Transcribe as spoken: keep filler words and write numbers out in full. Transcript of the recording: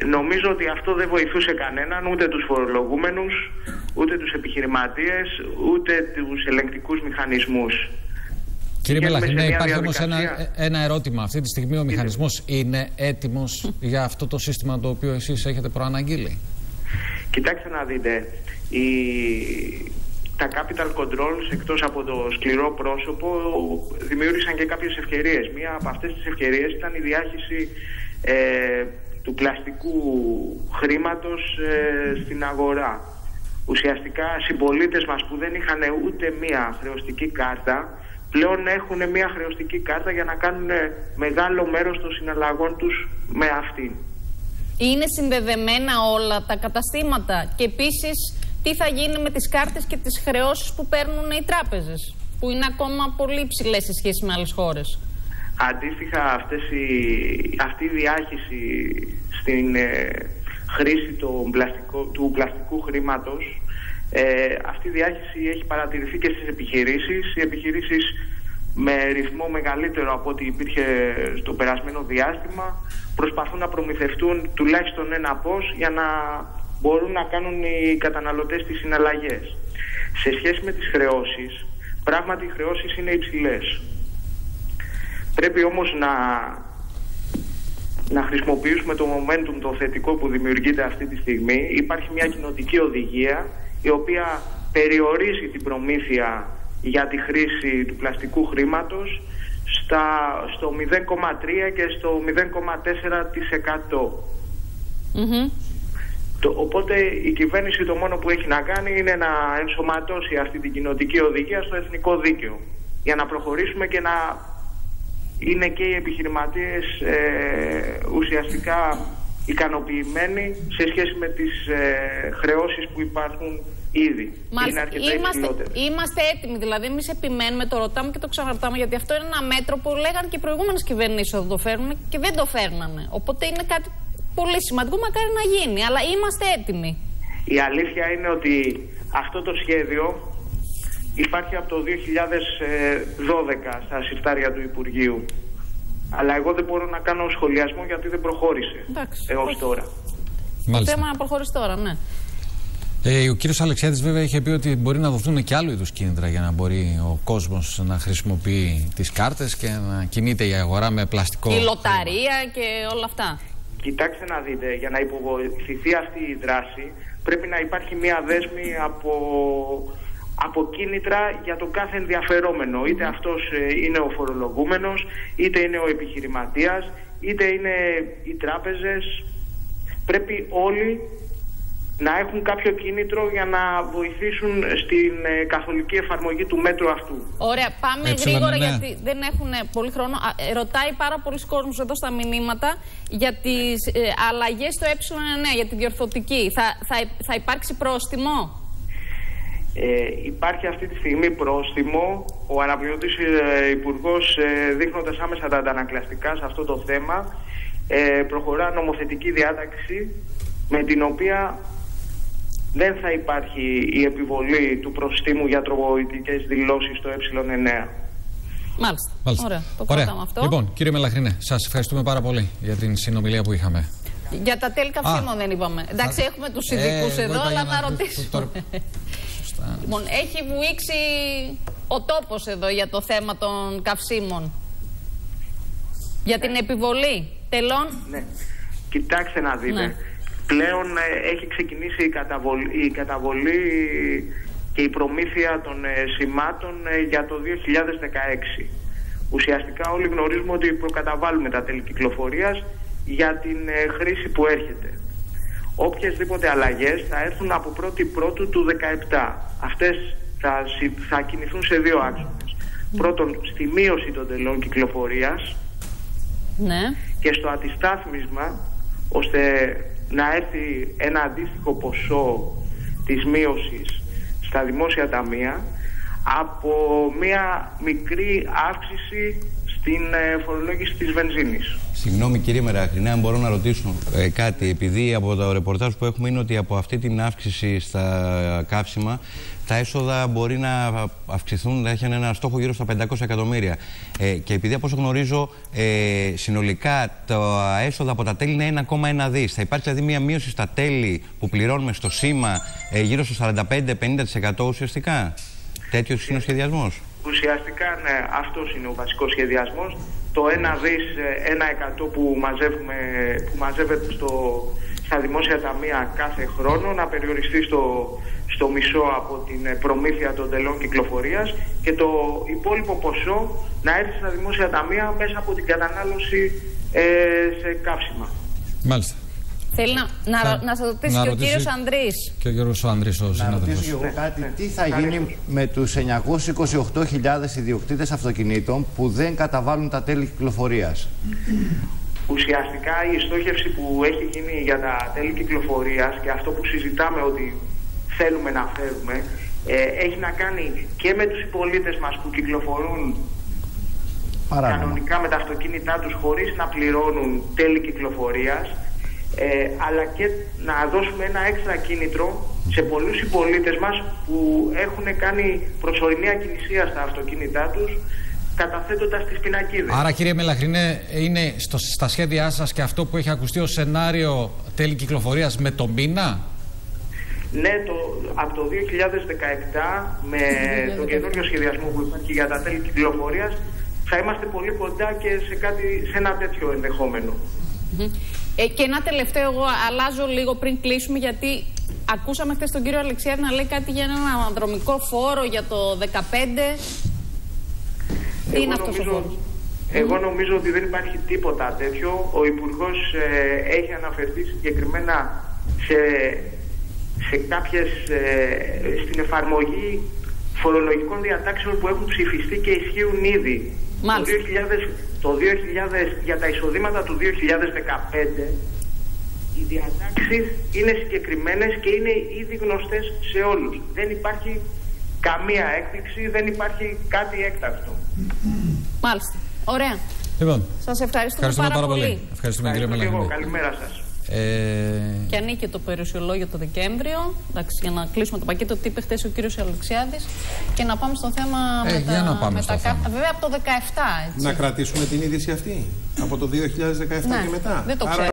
νομίζω ότι αυτό δεν βοηθούσε κανέναν, ούτε τους φορολογούμενους, ούτε τους επιχειρηματίες, ούτε τους ελεγκτικούς μηχανισμούς. Κύριε Μελαχρινέ, υπάρχει όμως ένα, ένα ερώτημα. Αυτή τη στιγμή ο μηχανισμός είναι έτοιμος για αυτό το σύστημα το οποίο εσείς έχετε προαναγγείλει? Κοιτάξτε να δείτε, η... τα capital controls, εκτός από το σκληρό πρόσωπο, δημιούργησαν και κάποιες ευκαιρίες. Μία από αυτές τις ευκαιρίες ήταν η διάχυση ε, του πλαστικού χρήματος ε, στην αγορά. Ουσιαστικά συμπολίτες μας που δεν είχαν ούτε μία χρεωστική κάρτα, πλέον έχουν μία χρεωστική κάρτα για να κάνουν μεγάλο μέρος των συναλλαγών τους με αυτήν. Είναι συνδεδεμένα όλα τα καταστήματα και επίσης τι θα γίνει με τις κάρτες και τις χρεώσεις που παίρνουν οι τράπεζες, που είναι ακόμα πολύ ψηλές σε σχέση με άλλες χώρες? Αντίστοιχα, αυτές οι, αυτή η διάχυση στην ε, χρήση του, πλαστικό, του πλαστικού χρήματος, ε, αυτή η διάχυση έχει παρατηρηθεί και στις επιχειρήσεις. Οι επιχειρήσεις με ρυθμό μεγαλύτερο από ό,τι υπήρχε στο περασμένο διάστημα προσπαθούν να προμηθευτούν τουλάχιστον ένα πώς για να μπορούν να κάνουν οι καταναλωτές τις συναλλαγές. Σε σχέση με τις χρεώσεις, πράγματι οι χρεώσεις είναι υψηλές. Πρέπει όμως να, να χρησιμοποιήσουμε το momentum, το θετικό που δημιουργείται αυτή τη στιγμή. Υπάρχει μια κοινοτική οδηγία η οποία περιορίζει την προμήθεια για τη χρήση του πλαστικού χρήματος στα, στο μηδέν κόμμα τρία και στο μηδέν κόμμα τέσσερα τοις εκατό. Mm-hmm. Το, οπότε η κυβέρνηση το μόνο που έχει να κάνει είναι να ενσωματώσει αυτή την κοινοτική οδηγία στο εθνικό δίκαιο για να προχωρήσουμε και να είναι και οι επιχειρηματίες ε, ουσιαστικά ικανοποιημένοι σε σχέση με τις ε, χρεώσεις που υπάρχουν ήδη. Μάλιστα, είμαστε, είμαστε έτοιμοι, δηλαδή εμείς επιμένουμε, το ρωτάμε και το ξαναρωτάμε, γιατί αυτό είναι ένα μέτρο που λέγανε και οι προηγούμενες κυβερνήσεις ότι το φέρνουν και δεν το φέρνανε. Οπότε είναι κάτι πολύ σημαντικό, μακάρι να γίνει, αλλά είμαστε έτοιμοι. Η αλήθεια είναι ότι αυτό το σχέδιο υπάρχει από το δύο χιλιάδες δώδεκα στα συρτάρια του Υπουργείου. Αλλά εγώ δεν μπορώ να κάνω σχολιασμό γιατί δεν προχώρησε έως τώρα. Το θέμα να προχωρήσει τώρα, ναι. Ε, ο κύριος Αλεξιάδης βέβαια είχε πει ότι μπορεί να δοθούν και άλλου είδους κίνητρα για να μπορεί ο κόσμος να χρησιμοποιεί τις κάρτες και να κινείται η αγορά με πλαστικό. Η λοταρία και όλα αυτά. Κοιτάξτε να δείτε, για να υποβοηθηθεί αυτή η δράση πρέπει να υπάρχει μια δέσμη από, από κίνητρα για το κάθε ενδιαφερόμενο. Είτε αυτός είναι ο φορολογούμενος, είτε είναι ο επιχειρηματίας, είτε είναι οι τράπεζες. Πρέπει όλοι να έχουν κάποιο κίνητρο για να βοηθήσουν στην ε, καθολική εφαρμογή του μέτρου αυτού. Ωραία, πάμε Έτσι, γρήγορα ναι. γιατί δεν έχουν πολύ χρόνο. Α, ε, ρωτάει πάρα πολλοί κόσμος εδώ στα μηνύματα για τις ε, αλλαγές στο ε εννέα, για τη διορθωτική. Θα, θα, θα υπάρξει πρόστιμο? Ε, υπάρχει αυτή τη στιγμή πρόστιμο. Ο αναπληρωτής ε, υπουργός, ε, δείχνοντας άμεσα τα αντανακλαστικά σε αυτό το θέμα, ε, προχωρά νομοθετική διάταξη με την οποία δεν θα υπάρχει η επιβολή του προστίμου για τρογοητικές δηλώσεις στο ε εννέα. Μάλιστα. Μάλιστα. Ωραία. Το Ωραία. κρατάμε αυτό. Λοιπόν, κύριε Μελαχρινέ, σας ευχαριστούμε πάρα πολύ για την συνομιλία που είχαμε. Για τα τέλη καυσίμων δεν είπαμε. Εντάξει, θα... έχουμε τους ειδικούς ε, εδώ, αλλά να, να ρωτήσουμε. Λοιπόν, έχει βουήξει ο τόπος εδώ για το θέμα των καυσίμων. Για την επιβολή τελών. Ναι. Κοιτάξτε να δείτε. Ναι. Πλέον ε, έχει ξεκινήσει η καταβολή, η καταβολή και η προμήθεια των ε, σημάτων ε, για το δύο χιλιάδες δεκαέξι. Ουσιαστικά όλοι γνωρίζουμε ότι προκαταβάλουμε τα τέλη κυκλοφορίας για την ε, χρήση που έρχεται. Οποιασδήποτε αλλαγές θα έρθουν από πρώτη πρώτου του δεκαεπτά. Αυτές θα, θα κινηθούν σε δύο άξονες. Mm. Πρώτον, στη μείωση των τελών κυκλοφορίας, ναι, και στο αντιστάθμισμα, ώστε να έρθει ένα αντίστοιχο ποσό της μείωσης στα δημόσια ταμεία από μια μικρή αύξηση στην ε, φορολόγηση της βενζίνης. Συγγνώμη κύριε Μεραχρινέ, αν μπορώ να ρωτήσω ε, κάτι, επειδή από το ρεπορτάζ που έχουμε είναι ότι από αυτή την αύξηση στα καύσιμα τα έσοδα μπορεί να αυξηθούν, να έχουν ένα στόχο γύρω στα πεντακόσια εκατομμύρια. Ε, και επειδή από όσο γνωρίζω ε, συνολικά τα έσοδα από τα τέλη είναι ένα κόμμα ένα δις. Θα υπάρξει δηλαδή μια μείωση στα τέλη που πληρώνουμε στο σήμα ε, γύρω στο σαράντα πέντε με πενήντα τοις εκατό ουσιαστικά. Τέτοιος είναι ο σχεδιασμός. Ουσιαστικά ναι, αυτός είναι ο βασικός σχεδιασμός. Το ένα δις, ένα εκατό που, μαζεύουμε, που μαζεύεται στο, στα δημόσια ταμεία κάθε χρόνο να περιοριστεί στο, στο μισό από την προμήθεια των τελών κυκλοφορίας και το υπόλοιπο ποσό να έρθει στα δημόσια ταμεία μέσα από την κατανάλωση ε, σε καύσιμα. Μάλιστα. Θέλει να, να, θα, να σας ρωτήσει και ο κύριος Ανδρής. Και ο κύριος Ανδρής ο συνάδελφος. Να ρωτήσω και εγώ ναι, κάτι. Ναι, τι θα γίνει ναι. με τους εννιακόσιες είκοσι οκτώ χιλιάδες ιδιοκτήτες αυτοκινήτων που δεν καταβάλουν τα τέλη κυκλοφορίας? Ουσιαστικά η στόχευση που έχει γίνει για τα τέλη κυκλοφορίας και αυτό που συζητάμε ότι θέλουμε να φέρουμε ε, έχει να κάνει και με τους συμπολίτες μας που κυκλοφορούν Παράδειγμα. κανονικά με τα αυτοκίνητά τους χωρίς να πληρώνουν τέλη κυκλοφορίας. Ε, αλλά και να δώσουμε ένα έξτρα κίνητρο σε πολλούς συμπολίτες μας που έχουν κάνει προσωρινή ακινησία στα αυτοκίνητά τους καταθέτοντας τις πινακίδες. Άρα κύριε Μελαχρινέ, είναι στο, στα σχέδιά σας και αυτό που έχει ακουστεί ως σενάριο τέλη κυκλοφορίας με τον μήνα? Ναι, το, από το δύο χιλιάδες δεκαεπτά με τον καινούριο σχεδιασμό που υπάρχει για τα τέλη κυκλοφορίας θα είμαστε πολύ κοντά και σε, κάτι, σε ένα τέτοιο ενδεχόμενο. Mm-hmm. Ε, και ένα τελευταίο, εγώ αλλάζω λίγο πριν κλείσουμε, γιατί ακούσαμε χθες τον κύριο Αλεξιάδη να λέει κάτι για έναν αναδρομικό φόρο για το δεκαπέντε. Τι είναι αυτός ο φόρος? Εγώ νομίζω ότι δεν υπάρχει τίποτα τέτοιο. Ο Υπουργός ε, έχει αναφερθεί συγκεκριμένα σε, σε κάποιες, ε, στην εφαρμογή φορολογικών διατάξεων που έχουν ψηφιστεί και ισχύουν ήδη. Το δύο χιλιάδες, το δύο χιλιάδες, για τα εισοδήματα του δύο χιλιάδες δεκαπέντε οι διατάξεις είναι συγκεκριμένες και είναι ήδη γνωστές σε όλους. Δεν υπάρχει καμία έκπληξη, δεν υπάρχει κάτι έκτακτο. Μάλιστα. Ωραία. Λοιπόν, σας ευχαριστούμε, ευχαριστούμε πάρα, πάρα πολύ. πολύ. Ευχαριστούμε κύριε Μελαχρινέ. Καλημέρα σας. Ε... Και ανήκει το περιουσιολόγιο το Δεκέμβριο. Εντάξει, για να κλείσουμε το πακέτο, τι είπε χθες ο κύριος Αλεξιάδης. Και να πάμε στο θέμα ε, με για τα, να πάμε με στο τα θέμα. Βέβαια από το δεκαεπτά. Έτσι. Να κρατήσουμε την είδηση αυτή από το δύο χιλιάδες δεκαεπτά ναι, και μετά. Δεν το Άρα... ξέρω.